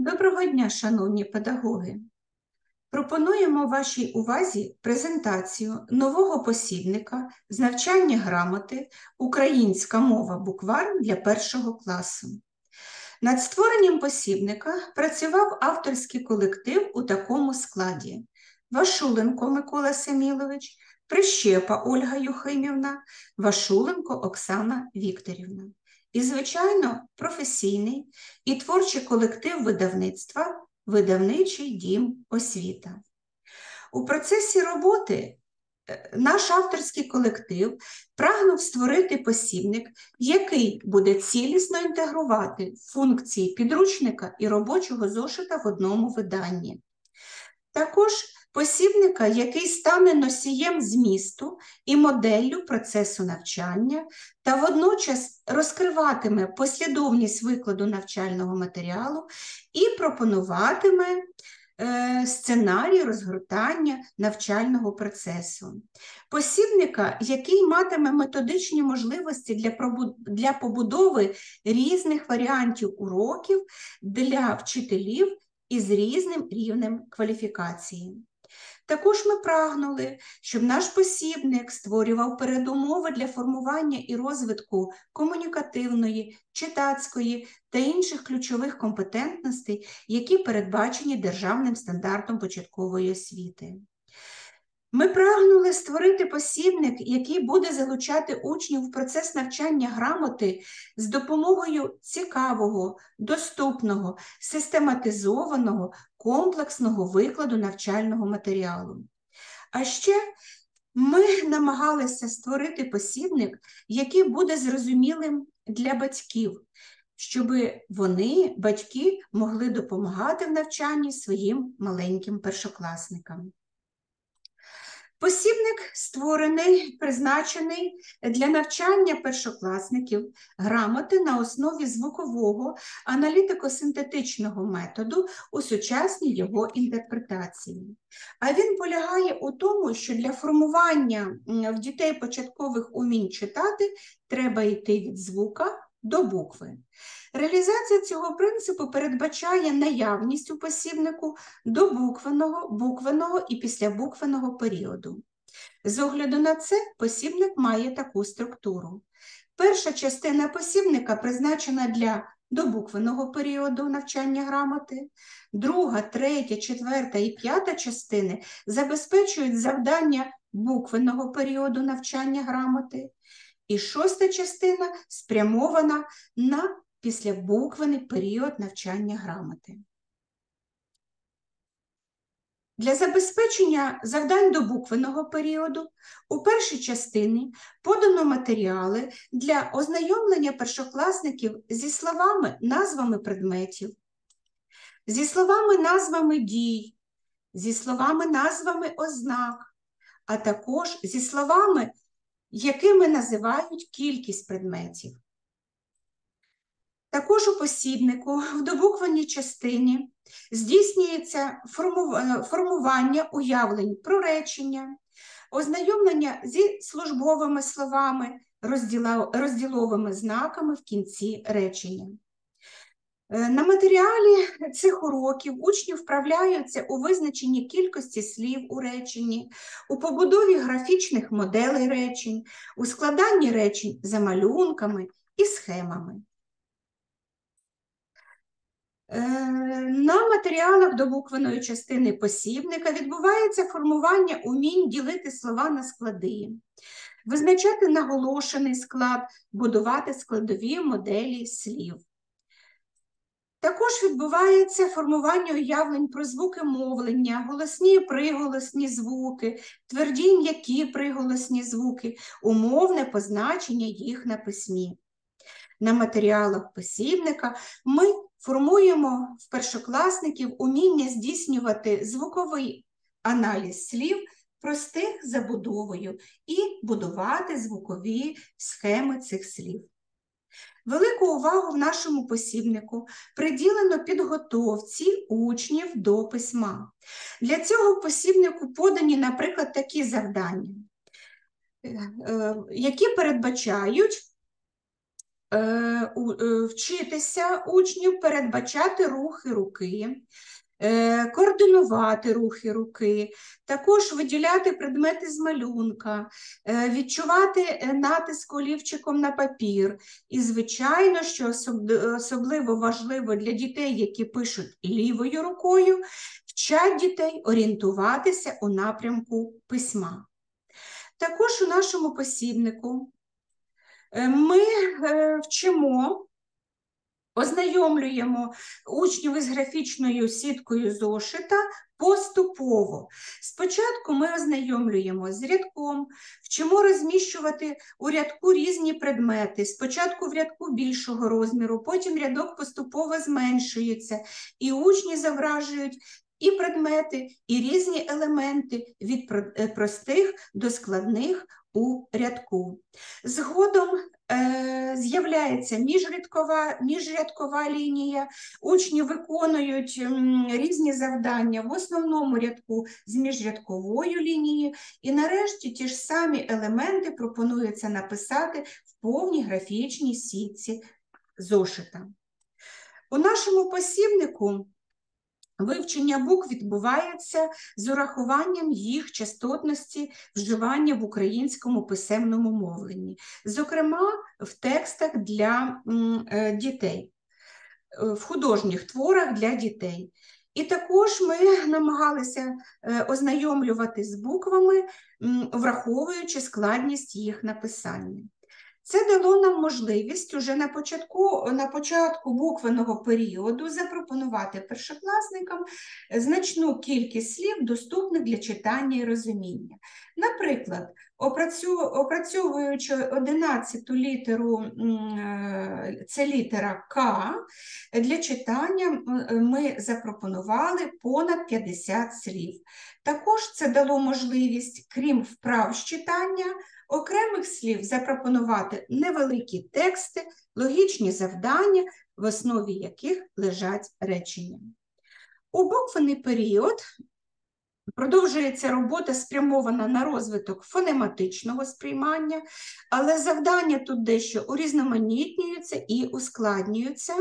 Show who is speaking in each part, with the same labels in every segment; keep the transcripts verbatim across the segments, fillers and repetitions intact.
Speaker 1: Доброго дня, шановні педагоги! Пропонуємо вашій увазі презентацію нового посібника з навчання грамоти «Українська мова. Буквар для першого класу». Над створенням посібника працював авторський колектив у такому складі: Вашуленко Микола Семілович, Прищепа Ольга Юхимівна, Вашуленко Оксана Вікторівна. І, звичайно, професійний і творчий колектив видавництва «Видавничий дім Освіта». У процесі роботи наш авторський колектив прагнув створити посібник, який буде цілісно інтегрувати функції підручника і робочого зошита в одному виданні. Також посібника, який стане носієм змісту і моделлю процесу навчання та водночас розкриватиме послідовність викладу навчального матеріалу і пропонуватиме е, сценарій розгортання навчального процесу. Посібника, який матиме методичні можливості для, для побудови різних варіантів уроків для вчителів із різним рівнем кваліфікації. Також ми прагнули, щоб наш посібник створював передумови для формування і розвитку комунікативної, читацької та інших ключових компетентностей, які передбачені державним стандартом початкової освіти. Ми прагнули створити посібник, який буде залучати учнів в процес навчання грамоти з допомогою цікавого, доступного, систематизованого, комплексного викладу навчального матеріалу. А ще ми намагалися створити посібник, який буде зрозумілим для батьків, щоб вони, батьки, могли допомагати в навчанні своїм маленьким першокласникам. Посібник створений, призначений для навчання першокласників грамоти на основі звукового аналітико-синтетичного методу у сучасній його інтерпретації. А він полягає у тому, що для формування в дітей початкових умінь читати треба йти від звука до букви. Реалізація цього принципу передбачає наявність у посібнику добуквеного, буквеного і післябуквеного періоду. З огляду на це посібник має таку структуру. Перша частина посібника призначена для добуквеного періоду навчання грамоти, друга, третя, четверта і п'ята частини забезпечують завдання буквеного періоду навчання грамоти, і шоста частина спрямована на післябуквений період навчання грамоти. Для забезпечення завдань добуквеного періоду у першій частині подано матеріали для ознайомлення першокласників зі словами, назвами предметів, зі словами, назвами дій, зі словами, назвами ознак, а також зі словами, якими називають кількість предметів. Також у посібнику в добуквеній частині здійснюється формування уявлень про речення, ознайомлення зі службовими словами, розділовими знаками в кінці речення. На матеріалі цих уроків учні вправляються у визначенні кількості слів у реченні, у побудові графічних моделей речень, у складанні речень за малюнками і схемами. На матеріалах добуквеної частини посібника відбувається формування умінь ділити слова на склади, визначати наголошений склад, будувати складові моделі слів. Також відбувається формування уявлень про звуки мовлення, голосні і приголосні звуки, тверді і м'які приголосні звуки, умовне позначення їх на письмі. На матеріалах посібника ми формуємо в першокласників уміння здійснювати звуковий аналіз слів простих забудовою і будувати звукові схеми цих слів. Велику увагу в нашому посібнику приділено підготовці учнів до письма. Для цього в посібнику подані, наприклад, такі завдання, які передбачають е, у, е, вчитися учнів передбачати рухи руки, координувати рухи руки, також виділяти предмети з малюнка, відчувати натиск олівчиком на папір. І, звичайно, що особливо важливо для дітей, які пишуть лівою рукою, вчать дітей орієнтуватися у напрямку письма. Також у нашому посібнику ми вчимо, ознайомлюємо учнів із графічною сіткою зошита поступово. Спочатку ми ознайомлюємо з рядком, вчимо розміщувати у рядку різні предмети. Спочатку в рядку більшого розміру, потім рядок поступово зменшується, і учні зображують і предмети, і різні елементи від простих до складних у рядку. Згодом е, з'являється міжрядкова, міжрядкова лінія, учні виконують м, різні завдання в основному рядку з міжрядковою лінією, і нарешті ті ж самі елементи пропонується написати в повній графічній сітці зошита. У нашому посібнику вивчення букв відбувається з урахуванням їх частотності вживання в українському писемному мовленні, зокрема в текстах для дітей, в художніх творах для дітей. І також ми намагалися ознайомлювати з буквами, враховуючи складність їх написання. Це дало нам можливість уже на початку, на початку буквеного періоду запропонувати першокласникам значну кількість слів, доступних для читання і розуміння. Наприклад, опрацьовуючи одинадцяту літеру, це літера К, для читання ми запропонували понад п'ятдесят слів. Також це дало можливість, крім вправ з читання, окремих слів запропонувати невеликі тексти, логічні завдання, в основі яких лежать речення. У буквений період продовжується робота, спрямована на розвиток фонематичного сприймання, але завдання тут дещо урізноманітнюються і ускладнюються.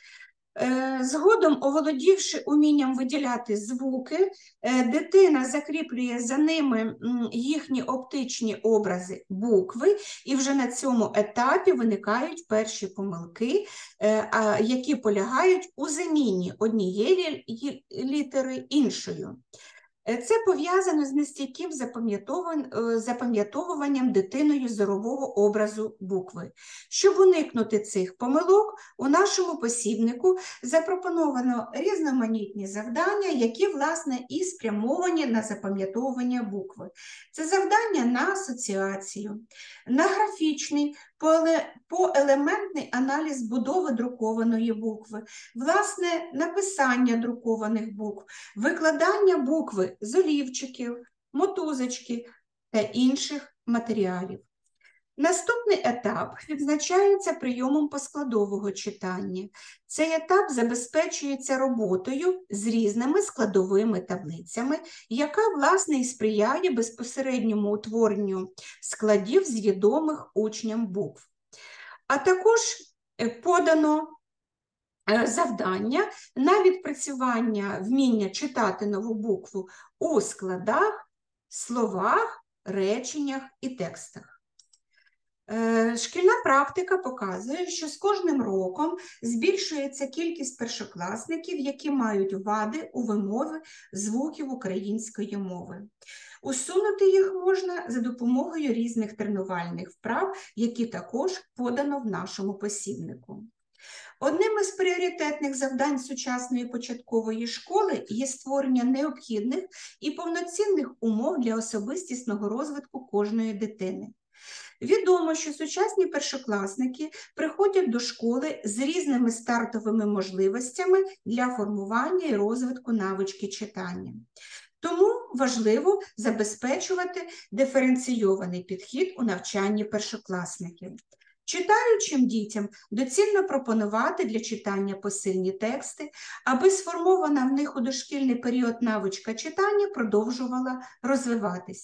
Speaker 1: Згодом, оволодівши умінням виділяти звуки, дитина закріплює за ними їхні оптичні образи букви, і вже на цьому етапі виникають перші помилки, які полягають у заміні однієї літери іншою. Це пов'язано з нестійким запам'ятовуванням дитиною зорового образу букви. Щоб уникнути цих помилок, у нашому посібнику запропоновано різноманітні завдання, які, власне, і спрямовані на запам'ятовування букви. Це завдання на асоціацію, на графічний, поелементний аналіз будови друкованої букви, власне, написання друкованих букв, викладання букви з олівчиків, мотузочки та інших матеріалів. Наступний етап відзначається прийомом поскладового читання. Цей етап забезпечується роботою з різними складовими таблицями, яка, власне, і сприяє безпосередньому утворенню складів з відомих учням букв. А також подано завдання на відпрацювання вміння читати нову букву у складах, словах, реченнях і текстах. Шкільна практика показує, що з кожним роком збільшується кількість першокласників, які мають вади у вимові звуків української мови. Усунути їх можна за допомогою різних тренувальних вправ, які також подано в нашому посібнику. Одним із пріоритетних завдань сучасної початкової школи є створення необхідних і повноцінних умов для особистісного розвитку кожної дитини. Відомо, що сучасні першокласники приходять до школи з різними стартовими можливостями для формування і розвитку навички читання. Тому важливо забезпечувати диференційований підхід у навчанні першокласників. Читаючим дітям доцільно пропонувати для читання посильні тексти, аби сформована в них у дошкільний період навичка читання продовжувала розвиватися.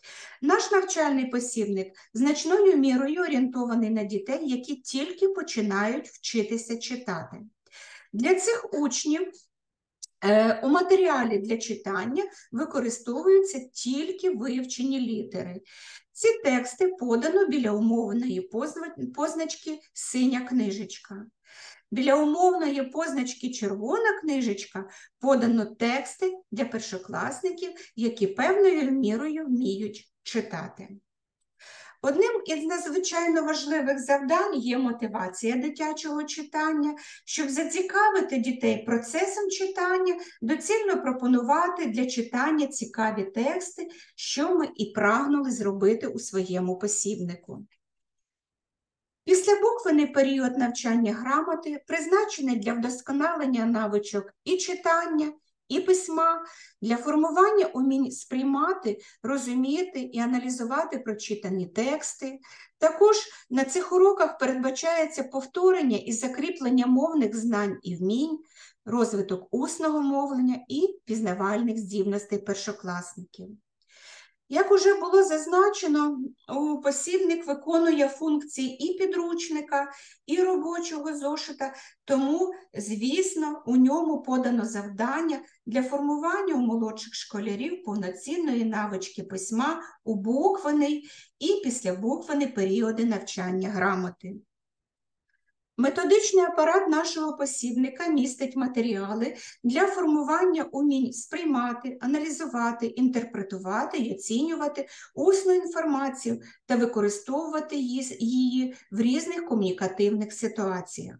Speaker 1: Наш навчальний посібник значною мірою орієнтований на дітей, які тільки починають вчитися читати. Для цих учнів у матеріалі для читання використовуються тільки вивчені літери. Ці тексти подано біля умовної позначки «синя книжечка». Біля умовної позначки «червона книжечка» подано тексти для першокласників, які певною мірою вміють читати. Одним із надзвичайно важливих завдань є мотивація дитячого читання. Щоб зацікавити дітей процесом читання, доцільно пропонувати для читання цікаві тексти, що ми і прагнули зробити у своєму посібнику. Післябуквений період навчання грамоти призначений для вдосконалення навичок і читання, і письма, для формування умінь сприймати, розуміти і аналізувати прочитані тексти. Також на цих уроках передбачається повторення і закріплення мовних знань і вмінь, розвиток усного мовлення і пізнавальних здібностей першокласників. Як уже було зазначено, посібник виконує функції і підручника, і робочого зошита, тому, звісно, у ньому подано завдання для формування у молодших школярів повноцінної навички письма у буквений і післябуквений періоди навчання грамоти. Методичний апарат нашого посібника містить матеріали для формування умінь сприймати, аналізувати, інтерпретувати і оцінювати усну інформацію та використовувати її в різних комунікативних ситуаціях.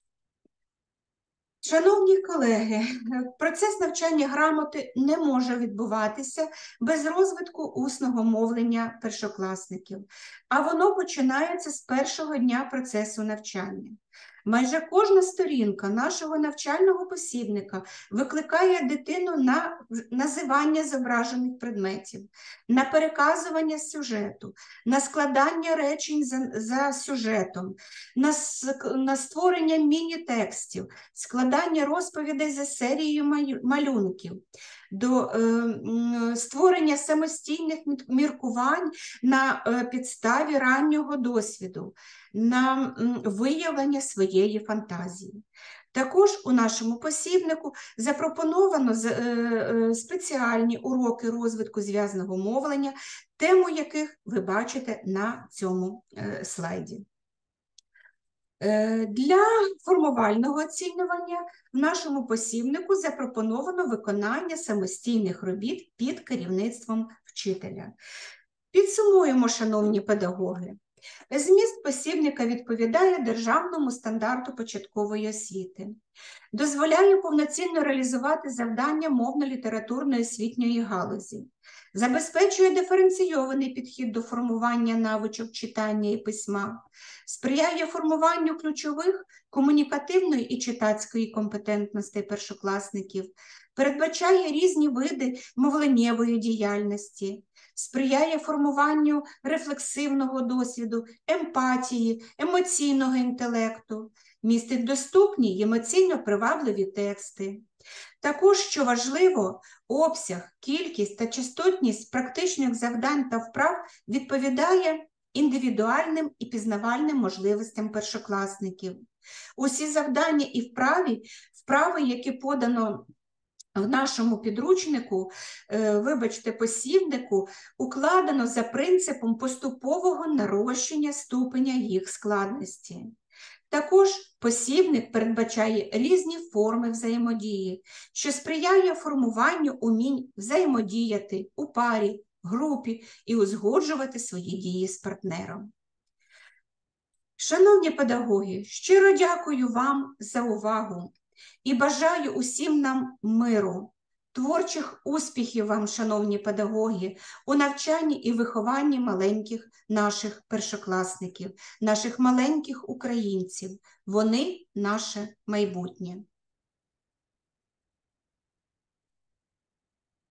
Speaker 1: Шановні колеги, процес навчання грамоти не може відбуватися без розвитку усного мовлення першокласників, а воно починається з першого дня процесу навчання. Майже кожна сторінка нашого навчального посібника викликає дитину на називання зображених предметів, на переказування сюжету, на складання речень за, за сюжетом, на, на створення міні-текстів, складання розповідей за серією малюнків, до е, створення самостійних міркувань на е, підставі раннього досвіду, на виявлення своєї фантазії. Також у нашому посібнику запропоновано спеціальні уроки розвитку зв'язного мовлення, тему яких ви бачите на цьому слайді. Для формувального оцінювання в нашому посібнику запропоновано виконання самостійних робіт під керівництвом вчителя. Підсумуємо, шановні педагоги. Зміст посібника відповідає державному стандарту початкової освіти, дозволяє повноцінно реалізувати завдання мовно-літературної освітньої галузі, забезпечує диференційований підхід до формування навичок читання і письма, сприяє формуванню ключових комунікативної і читацької компетентності першокласників, передбачає різні види мовленнєвої діяльності, сприяє формуванню рефлексивного досвіду, емпатії, емоційного інтелекту, містить доступні й емоційно привабливі тексти. Також, що важливо, обсяг, кількість та частотність практичних завдань та вправ відповідає індивідуальним і пізнавальним можливостям першокласників. Усі завдання і вправи, вправи, які подано в нашому підручнику, вибачте, посібнику, укладено за принципом поступового нарощення ступеня їх складності. Також посібник передбачає різні форми взаємодії, що сприяє формуванню умінь взаємодіяти у парі, групі і узгоджувати свої дії з партнером. Шановні педагоги, щиро дякую вам за увагу і бажаю усім нам миру, творчих успіхів вам, шановні педагоги, у навчанні і вихованні маленьких наших першокласників, наших маленьких українців. Вони – наше майбутнє.